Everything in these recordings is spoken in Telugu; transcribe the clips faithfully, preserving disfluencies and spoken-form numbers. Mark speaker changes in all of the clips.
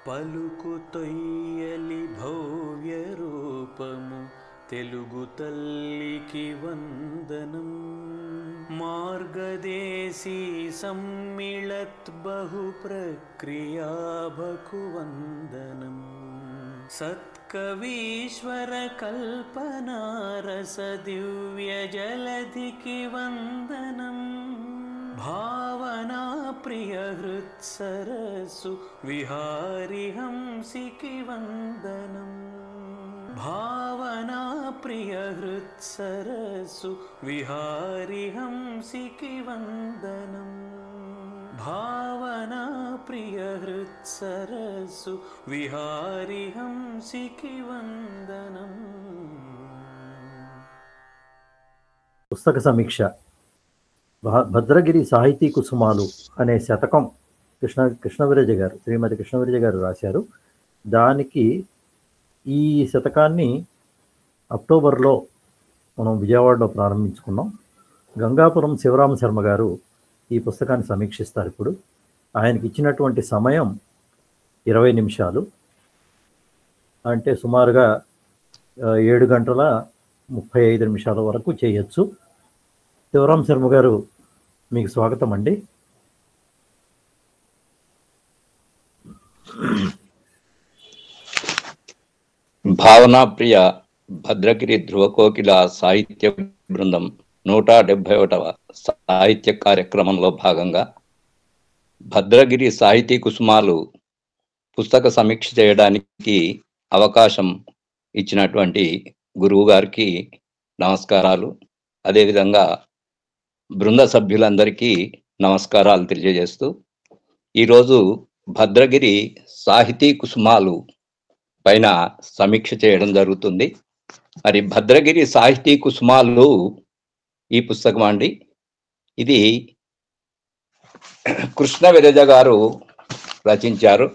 Speaker 1: పలుకు తొయ్యలి భవ్య రూపము తెలుగు తల్లికి వందనం. మార్గదేశీ సమ్మిళత్ బహు ప్రక్రియాభకు వందనం. సత్కవీశ్వర కల్పనారస దివ్య జలధికి వందనం. భావనా ప్రియ హృత్సరస్సు విహారి హంసికి వందనం. భావనా ప్రియ హృత్సరస్సు విహారి హంసికి వందనం. భావనా ప్రియ హృత్సరస్సు విహారి హంసికి వందనం.
Speaker 2: పుస్తక సమీక్ష. భద్రగిరి సాహితీ కుసుమాలు అనే శతకం కృష్ణ కృష్ణవిరజ గారు శ్రీమతి కృష్ణవిరజ గారు రాశారు. దానికి ఈ శతకాన్ని అక్టోబర్లో మనం విజయవాడలో ప్రారంభించుకున్నాం. గంగాపురం శివరామ శర్మ గారు ఈ పుస్తకాన్ని సమీక్షిస్తారు. ఇప్పుడు ఆయనకి ఇచ్చినటువంటి సమయం ఇరవై నిమిషాలు, అంటే సుమారుగా ఏడు గంటల ముప్పై ఐదు నిమిషాల వరకు చేయొచ్చు. శివరామ శర్మ గారు, మీకు స్వాగతం అండి.
Speaker 3: భావనా ప్రియ భద్రగిరి ధ్రువకోకిల సాహిత్య బృందం నూట డెబ్బై ఒకటవ సాహిత్య కార్యక్రమంలో భాగంగా భద్రగిరి సాహితీ కుసుమాలు పుస్తక సమీక్ష చేయడానికి అవకాశం ఇచ్చినటువంటి గురువు గారికి నమస్కారాలు. అదేవిధంగా బృంద సభ్యులందరికీ నమస్కారాలు తెలియజేస్తూ ఈరోజు భద్రగిరి సాహితీ కుసుమాలు పైన సమీక్ష చేయడం జరుగుతుంది. మరి భద్రగిరి సాహితీ కుసుమాలు ఈ పుస్తకం అండి. ఇది కృష్ణవిరజ గారు రచించారు.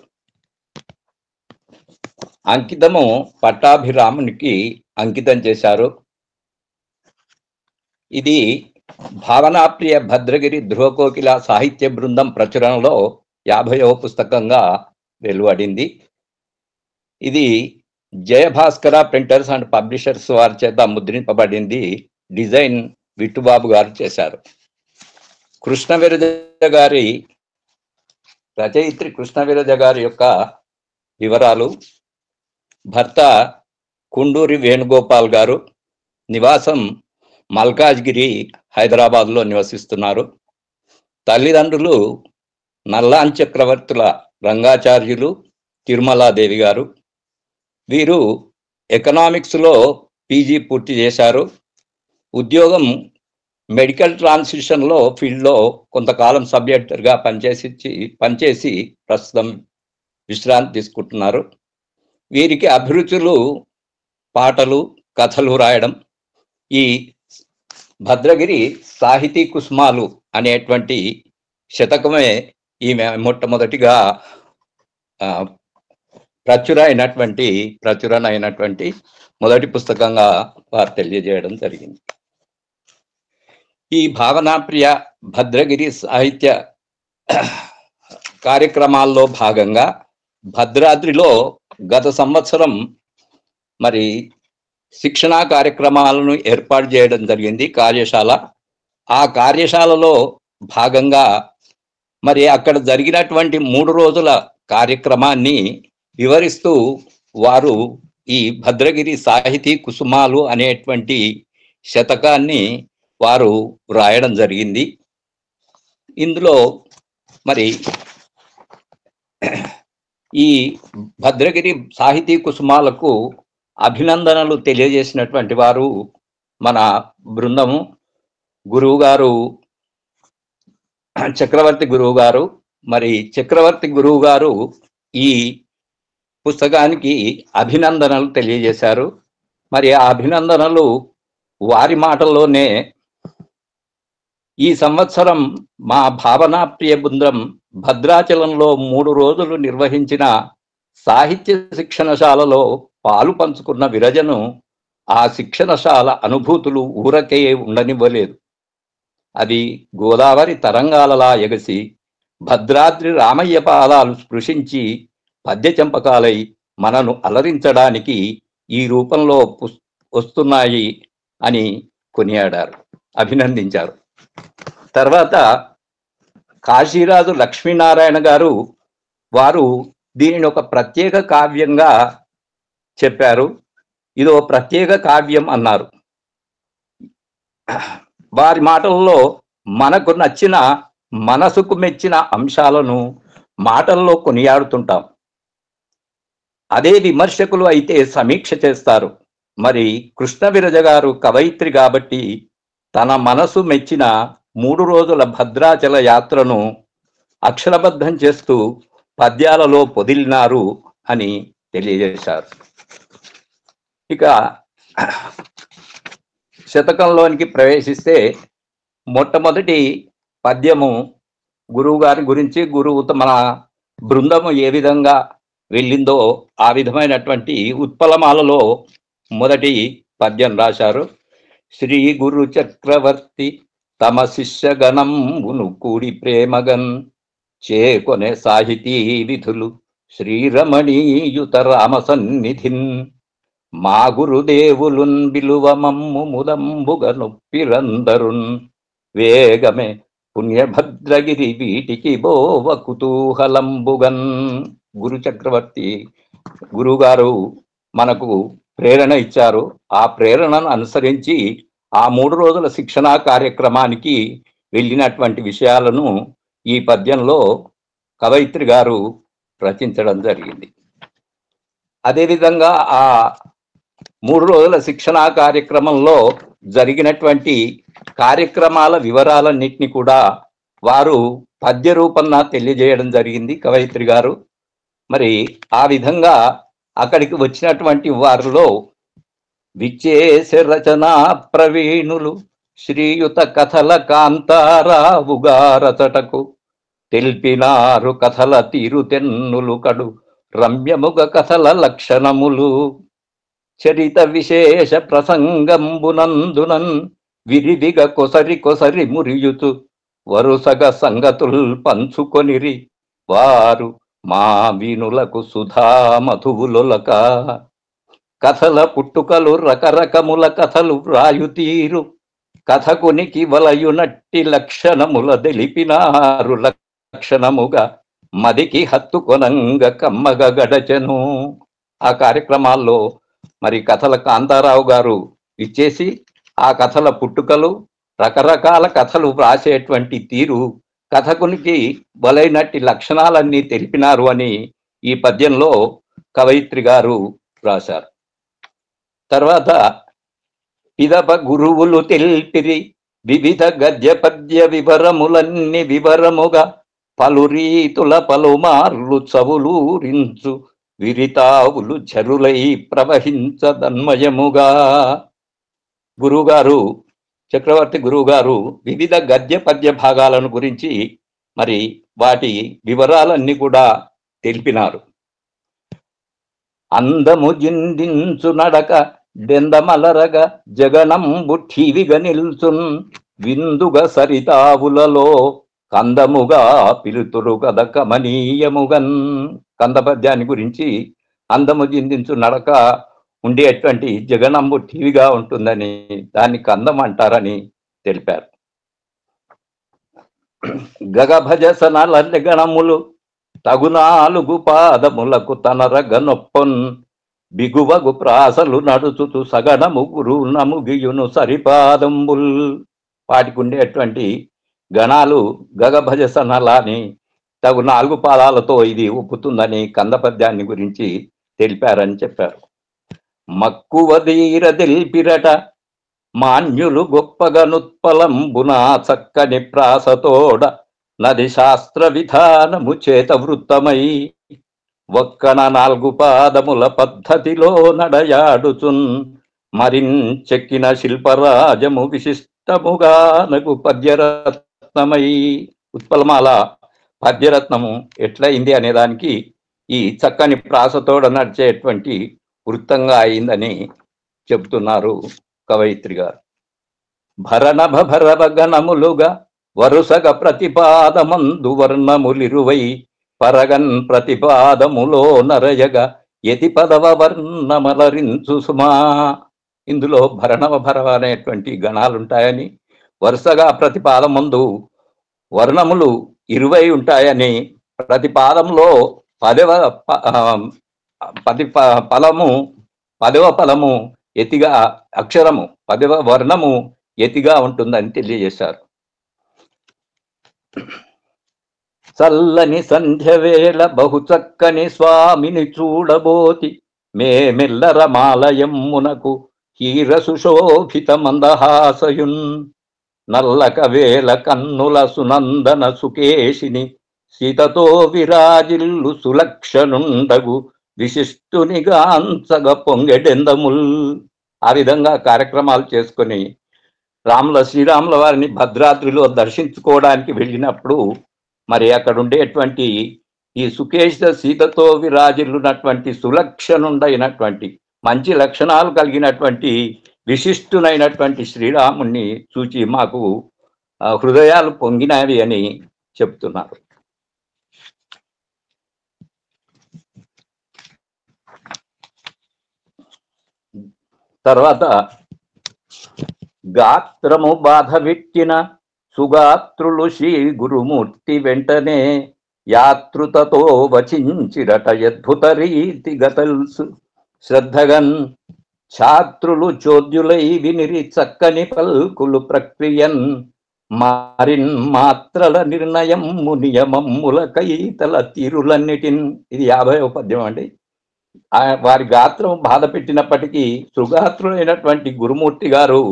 Speaker 3: అంకితము పట్టాభిరామునికి అంకితం చేశారు. ఇది భావనాప్రియ భద్రగిరి ధ్రువకోకిల సాహిత్య బృందం ప్రచురణలో యాభైవ పుస్తకంగా వెలువడింది. ఇది జయభాస్కర ప్రింటర్స్ అండ్ పబ్లిషర్స్ వారి చేత ముద్రింపబడింది. డిజైన్ విట్టుబాబు గారు చేశారు. కృష్ణవిరజ గారి రచయిత్రి కృష్ణవిరజ గారి యొక్క వివరాలు: భర్త కుండూరి వేణుగోపాల్ గారు, నివాసం మల్కాజ్గిరి, హైదరాబాద్లో నివసిస్తున్నారు. తల్లిదండ్రులు నల్లాన్ చక్రవర్తుల రంగాచార్యులు, తిరుమలాదేవి గారు. వీరు ఎకనామిక్స్లో పీజీ పూర్తి చేశారు. ఉద్యోగం మెడికల్ ట్రాన్స్మిషన్లో ఫీల్డ్లో కొంతకాలం సబ్ ఎడిటర్గా పనిచేసి పనిచేసి ప్రస్తుతం విశ్రాంతి తీసుకుంటున్నారు. వీరికి అభిరుచులు పాటలు, కథలు రాయడం. ఈ భద్రగిరి సాహితీ కుసుమాలు అనేటువంటి శతకమే ఈమె మొట్టమొదటిగా ప్రచుర అయినటువంటి ప్రచురణ అయినటువంటి మొదటి పుస్తకంగా వారు తెలియజేయడం జరిగింది. ఈ భావనాప్రియ భద్రగిరి సాహిత్య కార్యక్రమాల్లో భాగంగా భద్రాద్రిలో గత సంవత్సరం మరి శిక్షణా కార్యక్రమాలను ఏర్పాటు చేయడం జరిగింది, కార్యశాల. ఆ కార్యశాలలో భాగంగా మరి అక్కడ జరిగినటువంటి మూడు రోజుల కార్యక్రమాన్ని వివరిస్తూ వారు ఈ భద్రగిరి సాహితీ కుసుమాలు అనేటువంటి శతకాన్ని వారు రాయడం జరిగింది. ఇందులో మరి ఈ భద్రగిరి సాహితీ కుసుమాలకు అభినందనలు తెలియజేసినటువంటి వారు మన బృందము గురువు గారు, చక్రవర్తి గురువు గారు. మరి చక్రవర్తి గురువు గారు ఈ పుస్తకానికి అభినందనలు తెలియజేశారు. మరి ఆ అభినందనలు వారి మాటల్లోనే: ఈ సంవత్సరం మా భావనాప్రియ బృందం భద్రాచలంలో మూడు రోజులు నిర్వహించిన సాహిత్య శిక్షణశాలలో పాలు పంచుకున్న విరజను ఆ శిక్షణశాల అనుభూతులు ఊరకే ఉండనివ్వలేదు. అది గోదావరి తరంగాలలా ఎగసి భద్రాద్రి రామయ్య పాదాలు స్పృశించి పద్య చంపకాలై మనను అలరించడానికి ఈ రూపంలో వస్తున్నాయి అని కొనియాడారు, అభినందించారు. తర్వాత కాశీరాజు లక్ష్మీనారాయణ గారు వారు దీనిని ఒక ప్రత్యేక కావ్యంగా చెప్పారు. ఇదో ప్రత్యేక కావ్యం అన్నారు. వారి మాటల్లో మనకు నచ్చిన, మనసుకు మెచ్చిన అంశాలను మాటల్లో కొనియాడుతుంటాం. అదే విమర్శకులు అయితే సమీక్ష చేస్తారు. మరి కృష్ణవిరజ గారు కవయిత్రి కాబట్టి తన మనసు మెచ్చిన మూడు రోజుల భద్రాచల యాత్రను అక్షరబద్ధం చేస్తూ పద్యాలలో పొదిలినారు అని తెలియజేశారు. ఇక శతకంలోనికి ప్రవేశిస్తే మొట్టమొదటి పద్యము గురువు గారి గురించి, గురువు మన బృందము ఏ విధంగా వెళ్ళిందో ఆ విధమైనటువంటి ఉత్పలమాలలో మొదటి పద్యం రాశారు. శ్రీ గురు చక్రవర్తి తమ శిష్యగణంబును కూడి ప్రేమగన్ చేకొనే సాహితీ విధులు శ్రీరమణీయుత రామ సన్నిధిన్ మా గురుదేవులున్ బిలువ మమ్ము ముదంబుగ నొప్పిరందరున్ వేగమే పుణ్యభద్రగిరి వీటికి బోవ కుతూహలంబుగన్. గురు చక్రవర్తి గురుగారు మనకు ప్రేరణ ఇచ్చారు. ఆ ప్రేరణను అనుసరించి ఆ మూడు రోజుల శిక్షణా కార్యక్రమానికి వెళ్ళినటువంటి విషయాలను ఈ పద్యంలో కవయిత్రి గారు రచించడం జరిగింది. అదేవిధంగా ఆ మూడు రోజుల శిక్షణా కార్యక్రమంలో జరిగినటువంటి కార్యక్రమాల వివరాలన్నింటినీ కూడా వారు పద్య రూపంగా తెలియజేయడం జరిగింది కవయిత్రి గారు. మరి ఆ విధంగా అక్కడికి వచ్చినటువంటి వారిలో విచ్చేసే రచనా ప్రవీణులు శ్రీయుత కథల కాంతారావుగా రచటకు తెలిపినారు కథల తీరుతెన్నులు కడు రమ్యముగ కథల లక్షణములు చరిత విశేష ప్రసంగంబునందునన్ విరివిగ కొసరి కొసరి మురియుతు వరుసగ సంగతుల్ పంచుకొనిరి వారు మా వీణులకు సుధా మధువులొలక కథల పుట్టుకలు రకరకముల కథలు వ్రాయుతీరు కథకునికి వలయునట్టి లక్షణముల తెలిపినారు లక్షణముగా మదికి హత్తుకొనంగ కమ్మగ గడచెను. ఆ కార్యక్రమాల్లో మరి కథల కాంతారావు గారు ఇచ్చేసి ఆ కథల పుట్టుకలు, రకరకాల కథలు వ్రాసేటువంటి తీరు, కథకునికి బలైనట్టి లక్షణాలన్నీ తెలిపినారు అని ఈ పద్యంలో కవయిత్రి గారు రాశారు. తర్వాత పిదప గురువులు తెలిపిరి వివిధ గద్య పద్య వివరములన్నీ వివరముగా పలు రీతుల పలుమార్లు చవులూరించు విరితావులు జరులై ప్రవహించదన్మయముగా. గురువుగారు చక్రవర్తి గురువుగారు వివిధ గద్య పద్య భాగాలను గురించి మరి వాటి వివరాలన్నీ కూడా తెలిపినారు. అందము జిందించు నడక డెందమలరగా జగనంబు ఠీవిగా నిల్చున్ విందుగా సరితావులలో కందముగా పిలుతురు కథ కమనీయముగన్. కంద పద్యాన్ని గురించి అందము జిందించు నడక ఉండేటువంటి జగనంబు ఠీవిగా ఉంటుందని, దాన్ని కందం అంటారని తెలిపారు. గగభజసనల గణములు తగునాలుగు పాదములకు తనరగ నొప్పొన్ బిగువగు ప్రాసలు నడుచుతూ సగణము గురు నముగియును సరిపాదంబుల్. వాటికి ఉండేటువంటి గణాలు గగభజసనలని తగు నాలుగు పాదాలతో ఇది ఒప్పుతుందని కంద పద్యాన్ని గురించి తెలిపారని చెప్పారు. మక్కువ ధీర తెలిపిరట మాన్యులు గొప్పగా నుత్పలంబునా చక్కని ప్రాసతోడ నది శాస్త్ర విధానము చేత వృత్తమై ఒక్కన నాలుగు పాదముల పద్ధతిలో నడయాడుచున్ మరించెక్కిన శిల్పరాజము విశిష్టముగా నగు పద్యరత్నమై. ఉత్పలమాల పద్యరత్నము ఎట్లయింది అనేదానికి ఈ చక్కని ప్రాసతోడ నడిచేటువంటి వృత్తంగా అయిందని చెబుతున్నారు కవయిత్రి గారు. భరణభ భరవ గణములుగా వరుసగా ప్రతిపాదమందు వర్ణములిరువై పరగన్ ప్రతిపాదములో నరయగ యతి పదవ వర్ణమలరించు సుమా. ఇందులో భరణవ భరవ అనేటువంటి గణాలు ఉంటాయని, వరుసగా ప్రతిపాదం ముందు వర్ణములు ఇరవై ఉంటాయని, ప్రతి పాదంలో పదవ పది ఫలము పదవ ఫలము ఎతిగా అక్షరము పదవ వర్ణము ఎతిగా ఉంటుందని తెలియజేశారు. చల్లని సంధ్యవేళ బహు చక్కని స్వామిని చూడబోతి మేమెల్లరమాలయమ్మునకు హీర సుశోభిత మందహాసయున్. నల్లక వేల కన్నుల సునందన సుకేశిని సీతతో విరాజిల్లు సులక్షణుండగు విశిష్టునిగాంచగ పొంగెడెందముల్. ఆ విధంగా కార్యక్రమాలు చేసుకుని రాముల శ్రీరాముల వారిని భద్రాద్రిలో దర్శించుకోవడానికి వెళ్ళినప్పుడు మరి అక్కడ ఉండేటువంటి ఈ సుకేశ సీతతో విరాజిల్లునటువంటి సులక్షణుండైనటువంటి మంచి లక్షణాలు కలిగినటువంటి విశిష్టునైనటువంటి శ్రీరాముణ్ణి చూచి మాకు హృదయాలు పొంగినవి అని చెప్తున్నారు. తర్వాత గాత్రము బాధ పెట్టిన సుగాత్రులు శ్రీ గురుమూర్తి వెంటనే యాతృతతో వచించిరట అద్భుత రీతి గతల్సు శ్రద్ధగన్. ఛాత్రులు చోద్యులై వినిరి చక్కని పల్కులు ప్రక్రియన్ మారిన్ మాత్రల నిర్ణయము నియమమ్ముల కైతల తీరులన్నిటిన్. ఇది యాభైవ పద్యం అండి. వారి గాత్రం బాధ పెట్టినప్పటికీ సుగాత్రులైనటువంటి గురుమూర్తి గారు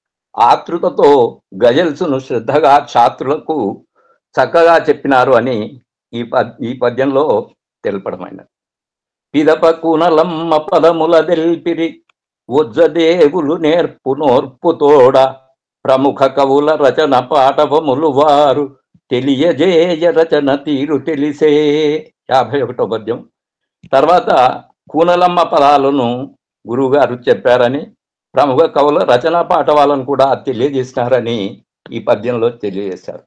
Speaker 3: ఆతృతతో గజల్సును శ్రద్ధగా ఛాత్రులకు చక్కగా చెప్పినారు అని ఈ పద్ ఈ పద్యంలో తెలపడమైనది. పిదప కునలమ్మ పదముల దెల్పిరి ఉజ్జదేవులు నేర్పు నోర్పుతోడ ప్రముఖ కవుల రచన పాఠవములు వారు తెలియజేయ రచన తీరు తెలిసే. యాభై ఒకటో పద్యం. తర్వాత కూనలమ్మ పదాలను గురువుగారు చెప్పారని, ప్రముఖ కవుల రచనా పాఠవాలను కూడా తెలియజేసినారని ఈ పద్యంలో తెలియజేశారు.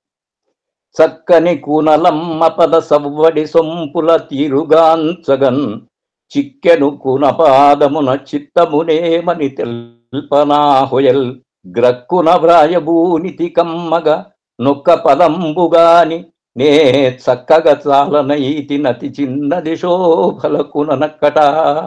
Speaker 3: చక్కని కూనలమ్మ పద సవ్వడి సొంపుల తీరుగాంచగన్ చిక్కెను కూనపాదమున చిత్తమునేమని తెల్పనా హొయల్ గ్రక్కున వ్రాయభూనితి కమ్మగ నొక్క పదంబుగాని నే చక్కగా చాలనైతి నతి చిన్నది శోభల కుననక్కట.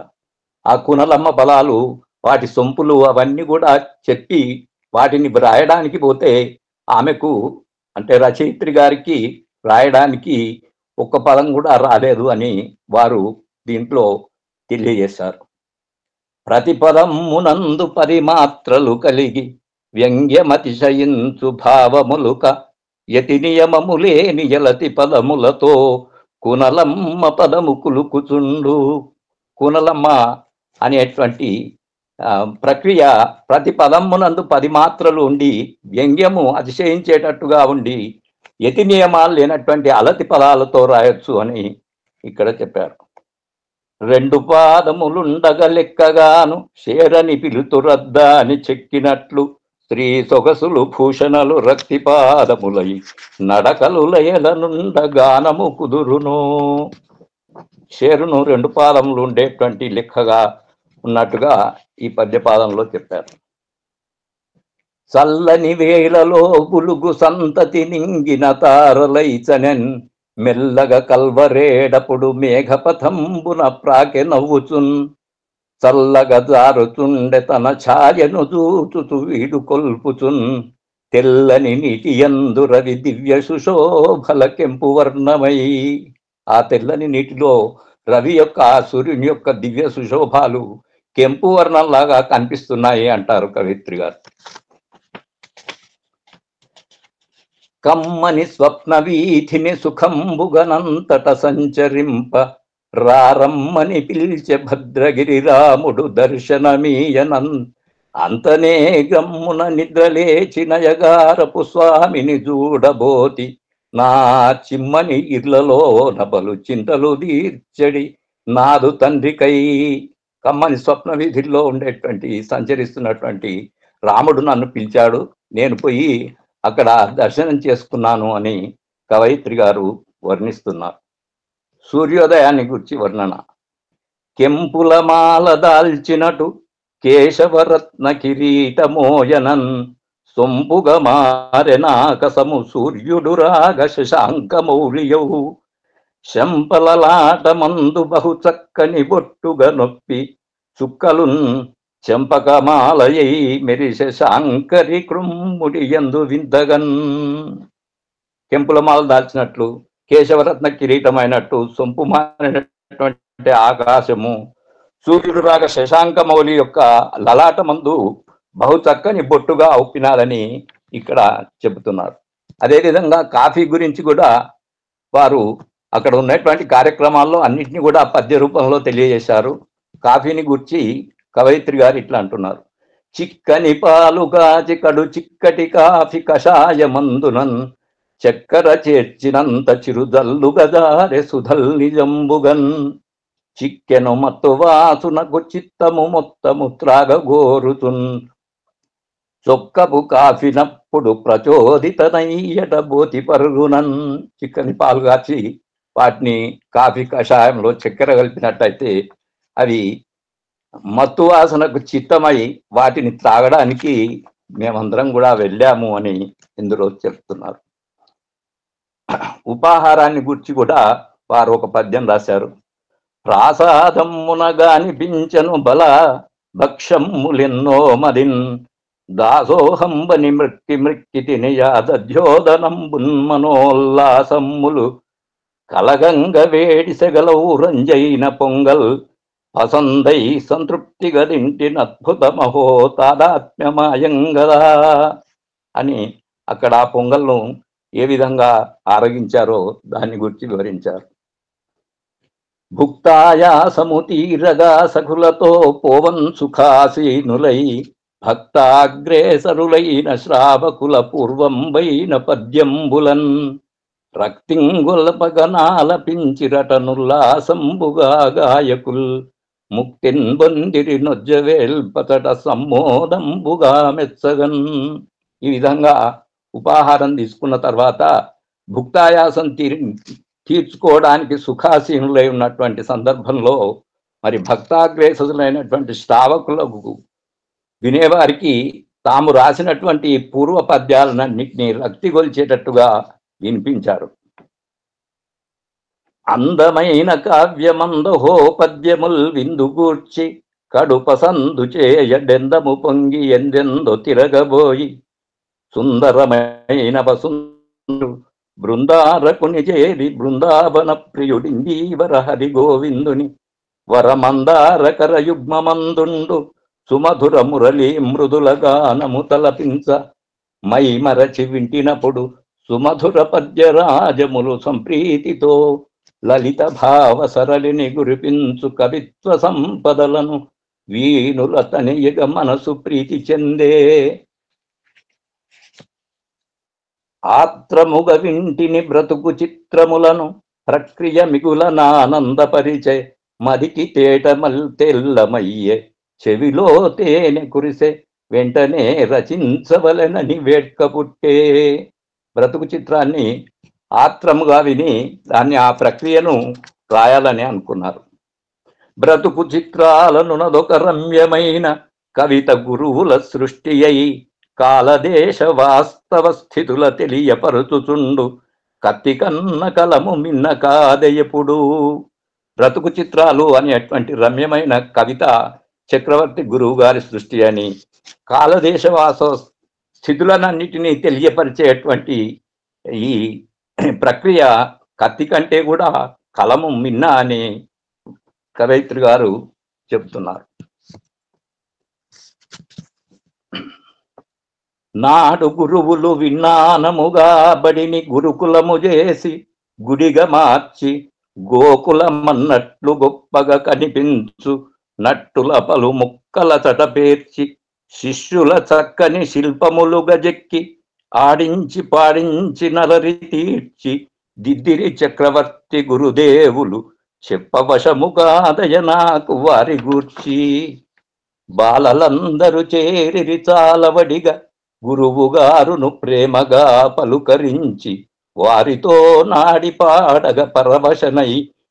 Speaker 3: ఆ కునలమ్మ బలాలు వాటి సొంపులు అవన్నీ కూడా చెప్పి వాటిని వ్రాయడానికి పోతే ఆమెకు అంటే రచయిత్రి గారికి రాయడానికి ఒక్క పదం కూడా రాలేదు అని వారు దీంట్లో తెలియజేశారు. ప్రతి పదమునందు పరిమాత్రలు కలిగి వ్యంగ్యమతిశయించు భావములుక యతి నియమములేని యలతి పదములతో కునలమ్మ పదము కులుకుచుండు. కునలమ్మ అనేటువంటి ప్రక్రియ ప్రతి పదమునందు పది మాత్రలు ఉండి వ్యంగ్యము అతిశయించేటట్టుగా ఉండి యతి నియమాలు లేనటువంటి అలతి పదాలతో రాయొచ్చు అని ఇక్కడ చెప్పారు. రెండు పాదములుండగ లెక్కగాను శేరని పిలుతురద్ద అని చెక్కినట్లు స్త్రీ సొగసులు భూషణలు రక్తి పాదములై నడకలు లయలనుండ గానము కుదురును. షేరును రెండు పాదములు ఉండేటువంటి లెక్కగా ఉన్నట్టుగా ఈ పద్యపాదంలో చెప్పారు. చల్లని వేళలో గులుగు సంతతి నింగిన తారలైచనెన్ మెల్లగా కల్వరేడపుడు మేఘపథంబున ప్రాకె నవ్వుచున్ చల్లగా జారుచుండె తన ఛాయను చూచుచు వీడు కొల్పుచున్ తెల్లని నీటి యందు రవి దివ్య సుశోభల కెంపు వర్ణమై. ఆ తెల్లని నీటిలో రవి యొక్క సూర్యుని యొక్క దివ్య సుశోభాలు కెంపు వర్ణంలాగా కనిపిస్తున్నాయి అంటారు కవిత్రి గారు. కమ్మని స్వప్న వీధిని సుఖంబుగనంతట సంచరింప రారమ్మని పిలిచె భద్రగిరి రాముడు దర్శనమీయనన్ అంతనే గమ్మున నిద్రలేచి నయగారపు స్వామిని చూడబోతి నా చిమ్మని ఇళ్లలో నబలు చింతలు తీర్చడి నాదు తండ్రికై. కమ్మని స్వప్న వీధిలో ఉండేటువంటి సంచరిస్తున్నటువంటి రాముడు నన్ను పిలిచాడు, నేను పోయి అక్కడ దర్శనం చేసుకున్నాను అని కవయిత్రి గారు వర్ణిస్తున్నారు. సూర్యోదయాన్ని గురించి వర్ణన. కెంపుల మాల దాల్చినటు కేశవరత్న కిరీటమోయనన్ సొంపుగా మారెనాకసము సూర్యుడు రాగ శశాంకమౌళియౌ శంపలలాట మందు బహు చక్కని బొట్టుగా నొప్పి చుక్కలున్ చెంపకమాలయై మెరిసె శాంకరి కృమ్ముడి యందు విందగన్. కెంపులమాల దాల్చినట్లు, కేశవరత్న కిరీటమైనట్టు, సొంపు మారినటువంటి ఆకాశము, సూర్యుడు రాగ శశాంకమౌళి యొక్క లలాట మందు బహు చక్కని బొట్టుగా ఒప్పినాలని ఇక్కడ చెబుతున్నారు. అదేవిధంగా కాఫీ గురించి కూడా వారు అక్కడ ఉన్నటువంటి కార్యక్రమాల్లో అన్నింటినీ కూడా పద్య రూపంలో తెలియజేశారు. కాఫీని గురించి కవయిత్రి గారు ఇట్లా అంటున్నారు. చిక్కని పాలు కాచి కడు చిక్కటి కాఫీ కషాయమందునన్ చక్కెర చేర్చినంత చిరుజల్లు గదారె సుధల్ నిజంబుగన్ చిక్కెను మత్తు వాసునకు చిత్తము మొత్తము త్రాగగోరుతున్ చొక్కపు కాఫీనప్పుడు ప్రచోదితనయ్యట బోతి పరుగునన్. చిక్కని పాలు కాచి వాటిని కాఫీ కషాయంలో చక్కెర కలిపినట్టయితే అవి మత్తు వాసనకు చిత్తమై వాటిని త్రాగడానికి మేమందరం కూడా వెళ్ళాము అని ఇందులో చెప్తున్నారు. ఉపాహారాన్ని గురించి కూడా వారు ఒక పద్యం రాశారు. ప్రాసాదమ్మునగానిపించను బల భక్షమ్ములెన్నో మదిన్ దాసోహంబని మృక్కి మృక్కి తినియాద్యోదనంబున్మనోల్లాసమ్ములు కలగంగ వేడి సెగలవు రంజైన పొంగల్ పసందై సంతృప్తిగా తింటిన అద్భుత మహో తాదాత్మ్యమాయంగదా అని అక్కడ ఆ పొంగల్ను ఏ విధంగా ఆరగించారో దాన్ని గురించి వివరించారు. భుక్తాయాసము తీరగా సఖులతో పోవన్ సుఖాసీనులై భక్తాగ్రేసరులైన శ్రావకుల పూర్వంబైన పద్యంబులన్ రక్తింగులపగనాలపించిరటనుల్లాసంబుగా గాయకుల్ ముక్తిన్ బొందిరి నొజ్జవేల్పతట సమ్మోదంబుగా మెచ్చగన్. ఈ విధంగా ఉపాహారం తీసుకున్న తర్వాత భుక్తాయాసం తీరి తీర్చుకోవడానికి సుఖాసీనులై ఉన్నటువంటి సందర్భంలో మరి భక్తాగ్రేసులైనటువంటి శ్రావకులకు వినేవారికి తాము రాసినటువంటి పూర్వ పద్యాలన్నింటినీ రక్తిగొల్చేటట్టుగా వినిపించారు. అందమైన కావ్యమందహో పద్యముల్ విందుగూర్చి కడుపసందు చేయడెందము పొంగి ఎందెందో తిరగబోయి సుందరమైన వసుందు బృందారకుని చేరి బృందావన ప్రియుడిందీవర హరి గోవిందుని వరమందారకర యుగ్మమందుండు సుమధుర మురళీ మృదుల గానము తలపించ మై మరచి వింటినప్పుడు సుమధుర పద్యరాజములు సంప్రీతితో లలిత భావ సరళిని గురిపించు కవిత్వ సంపదలను వీనుల తనియగ మనసు ప్రీతి చెందే. ఆత్రముగ వింటిని బ్రతుకు చిత్రములను ప్రక్రియ మిగులనానందపరిచే మదికి తేటమల్ తెల్లమయ్యే చెవిలో తేనె కురిసే వెంటనే రచించవలెనని వేడ్క పుట్టే. బ్రతుకు చిత్రాన్ని ఆత్రముగా విని దాన్ని ఆ ప్రక్రియను రాయాలని అనుకున్నారు. బ్రతుకు చిత్రాలను నదొక రమ్యమైన కవిత గురువుల సృష్టి అయి కాలదేశ వాస్తవ స్థితుల తెలియపరుచుచుండు కత్తి కన్న కలము మిన్న కాదెయపుడు. బ్రతుకు చిత్రాలు అనేటువంటి రమ్యమైన కవిత చక్రవర్తి గురువు గారి సృష్టి అని, కాలదేశ వాస స్థితులనన్నిటినీ తెలియపరిచేటువంటి ఈ ప్రక్రియ కత్తి కంటే కూడా కలము మిన్న అని కవయిత్రి గారు చెబుతున్నారు. నాడు గురువులు విజ్ఞానముగా బడిని గురుకులము చేసి గుడిగా మార్చి గోకులమన్నట్లు గొప్పగా కనిపించు నట్టుల పలు ముక్కల చటపేర్చి శిష్యుల చక్కని శిల్పములు గజెక్కి ఆడించి పాడించి నలరి తీర్చి దిద్దిరి చక్రవర్తి గురుదేవులు చెప్పవశము కాదయ నాకు వారి గూర్చి. బాలలందరూ చేరిరి చాలవడిగా గురువు గారును ప్రేమగా పలుకరించి వారితో నాడి పాడగ పరవశనై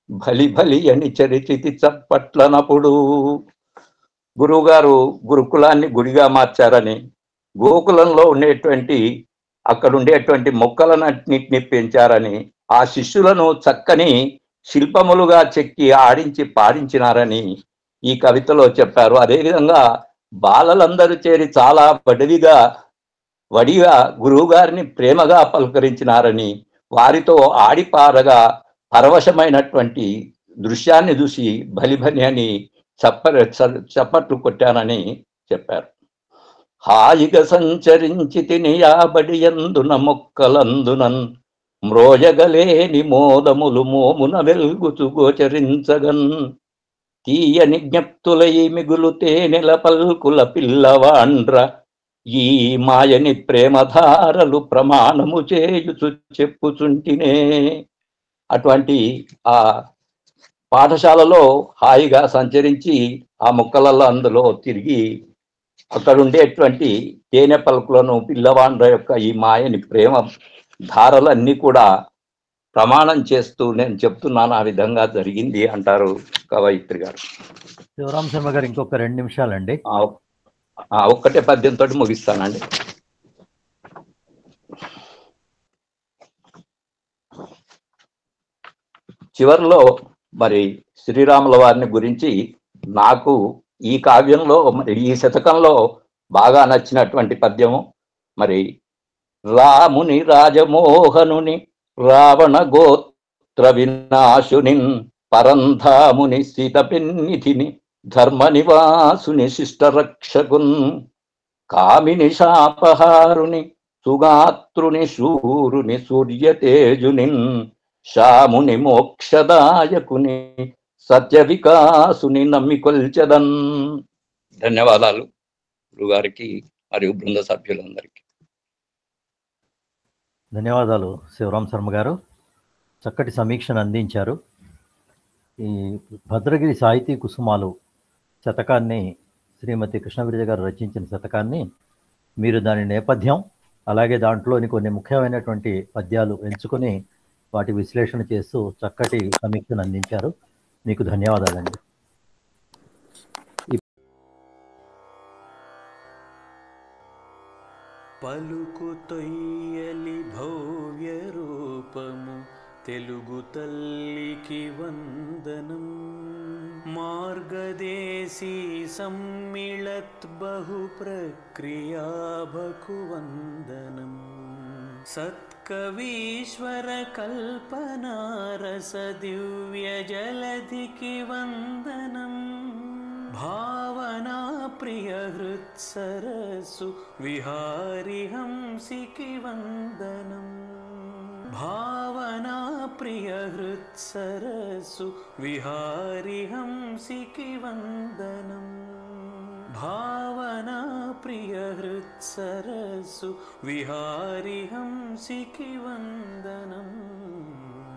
Speaker 3: బలి బలి అని చరిచితి చప్పట్లనప్పుడు. గురువుగారు గురుకులాన్ని గుడిగా మార్చారని, గోకులంలో ఉండేటువంటి అక్కడ ఉండేటువంటి మొక్కలన్నింటినీ పెంచారని, ఆ శిష్యులను చక్కని శిల్పములుగా చెక్కి ఆడించి పాడించినారని ఈ కవితలో చెప్పారు. అదేవిధంగా బాలలందరూ చేరి చాలా వడివిగా వడిగా గురువు గారిని ప్రేమగా పలకరించినారని, వారితో ఆడిపారగా పరవశమైనటువంటి దృశ్యాన్ని చూసి బలిబలి అని చప్ప చప్పట్లు కొట్టానని చెప్పారు. హాయిగా సంచరించి తిని యాబడి ఎందున మొక్కలందునన్ మ్రోయగలేని మోదములు మోమున వెల్గుచు గోచరించగన్ తీయని జ్ఞప్తులై మిగులు తేనెల పల్కుల పిల్లవాండ్ర ఈ మాయని ప్రేమధారలు ప్రమాణము చేయుచు చెప్పుచుంటినే. అటువంటి ఆ పాఠశాలలో హాయిగా సంచరించి ఆ మొక్కలలో అందులో తిరిగి అక్కడ ఉండేటువంటి తేనె పలుకులను పిల్లవాండ్ర యొక్క ఈ మాయని ప్రేమ ధారలన్నీ కూడా ప్రమాణం చేస్తూ నేను చెప్తున్నాను, ఆ విధంగా జరిగింది అంటారు కవయిత్రి గారు.
Speaker 2: శివరామ శర్మ గారు ఇంకొక రెండు నిమిషాలండి.
Speaker 3: ఒక్కటే పద్యంతో ముగిస్తానండి. చివరిలో మరి శ్రీరాముల వారిని గురించి నాకు ఈ కావ్యంలో మరి ఈ శతకంలో బాగా నచ్చినటువంటి పద్యము మరి రాముని రాజమోహనుని రావణ గోత్ర వినాశుని పరంధాముని సీతపెన్నిధిని ధర్మ నివాసుని శిష్టరక్షకున్ కామిని శాపహారుని సుగాత్రుని శూరుని సూర్యతేజుని శాముని మోక్షదాయకుని సత్య వికాసుని నమ్మికొల్చెదన్. ధన్యవాదాలు గురుగారికి మరియు బృంద సభ్యులందరికీ.
Speaker 2: ధన్యవాదాలు శివరామ శర్మ గారు, చక్కటి సమీక్షను అందించారు. ఈ భద్రగిరి సాహితీ కుసుమాలు శతకాన్ని శ్రీమతి కృష్ణవిరజ గారు రచించిన శతకాన్ని మీరు దాని నేపథ్యం అలాగే దాంట్లోని కొన్ని ముఖ్యమైనటువంటి పద్యాలు ఎంచుకొని వాటి విశ్లేషణ చేస్తూ చక్కటి సమీక్షను అందించారు. మీకు ధన్యవాదాలండి.
Speaker 1: పలుకు తొయ్యలి భవ్య రూపము తెలుగు తల్లికి వందనం. మార్గదేశీ సమ్మిళత్ బహు ప్రక్రియాభకు వందనం. సత్కవీశ్వర కల్పనారస దివ్య జలధికి వందనం. భావనా ప్రియ హృత్సరసు విహారి హంసికి వందనం. భావనా ప్రియ హృత్సరసు విహారి హంసికి వందనం. భావనా ప్రియ హృత్సరసు విహారి హంసికి వందనం.